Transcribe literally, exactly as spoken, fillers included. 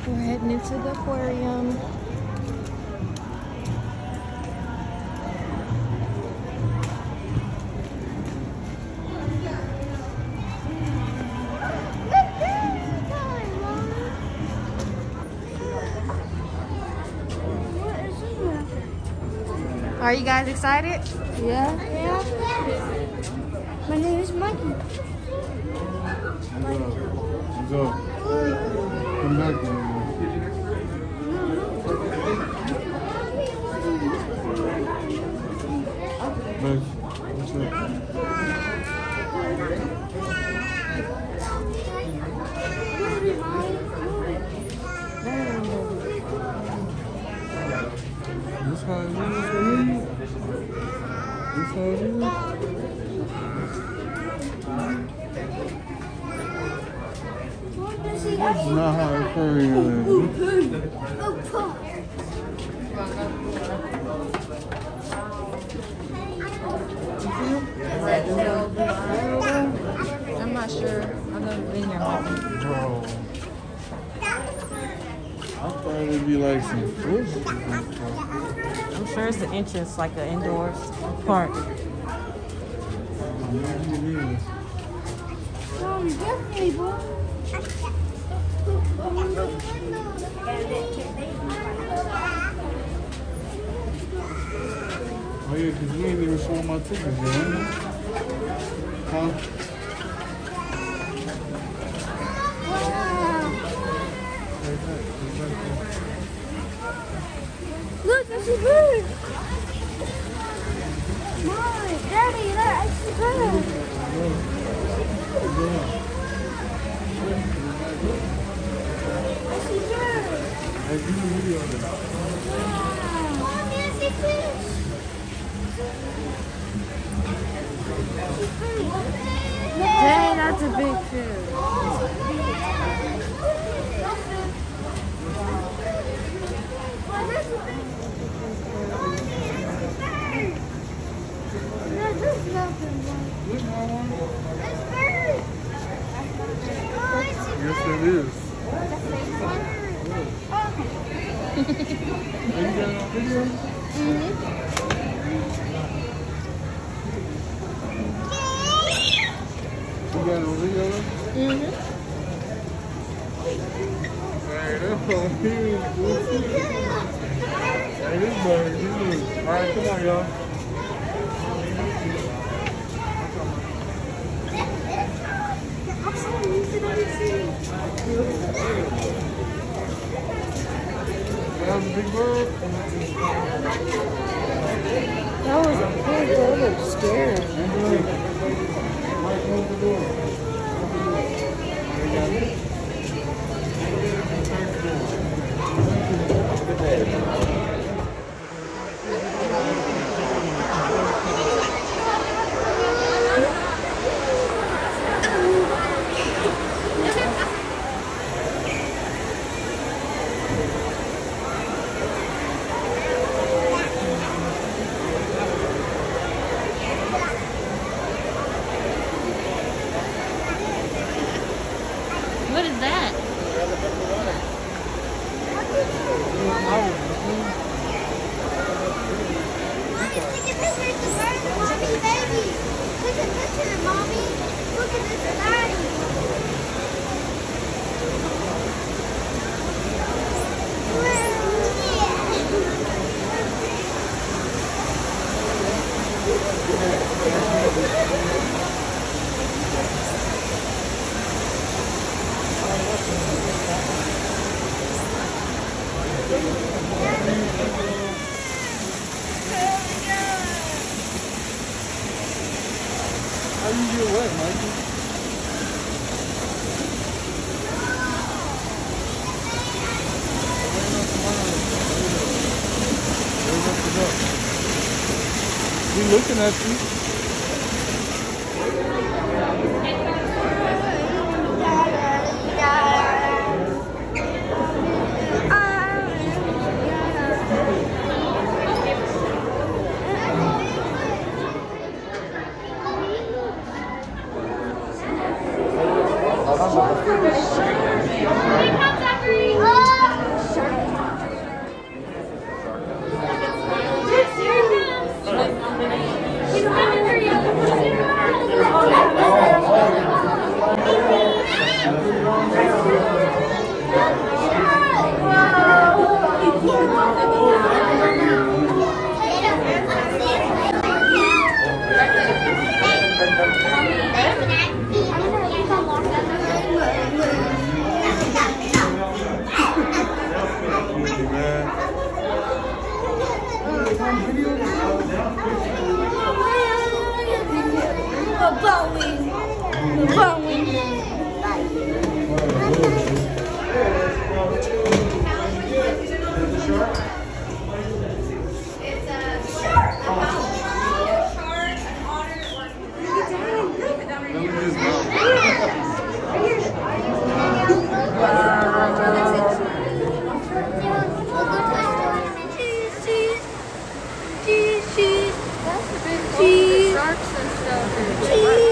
We're heading into the aquarium. Are you guys excited? Yeah. Yeah. My name is Mikey. Mikey. What's up? Come back to me. Beth, what's up? This how it is, baby. This how it is. That's not how Aquarium is. I'm not sure. I've never been here. Bro. I thought it'd be like some fish. I'm sure it's the entrance, like the indoors park. Maybe it is. Um, definitely, boy. Oh yeah, because you ain't even sold my tickets yet, huh? Huh? Look, that's a bird. Mom, Daddy, that's a bird. That's a bird. Hey, do the video of it. Mom, that's a fish. Dang, that's a big fish. Yes, it is. Are you got it on video? Mm-hmm. You got it on video? Mm-hmm. Hey, that's on huge. Hey, this bird is huge. All right, come on, y'all. That was a big bird. That was a big bird. It was scary. Right over the door. What is that? How you get wet, Mikey? He looking at you. Oh! sharks and stuff.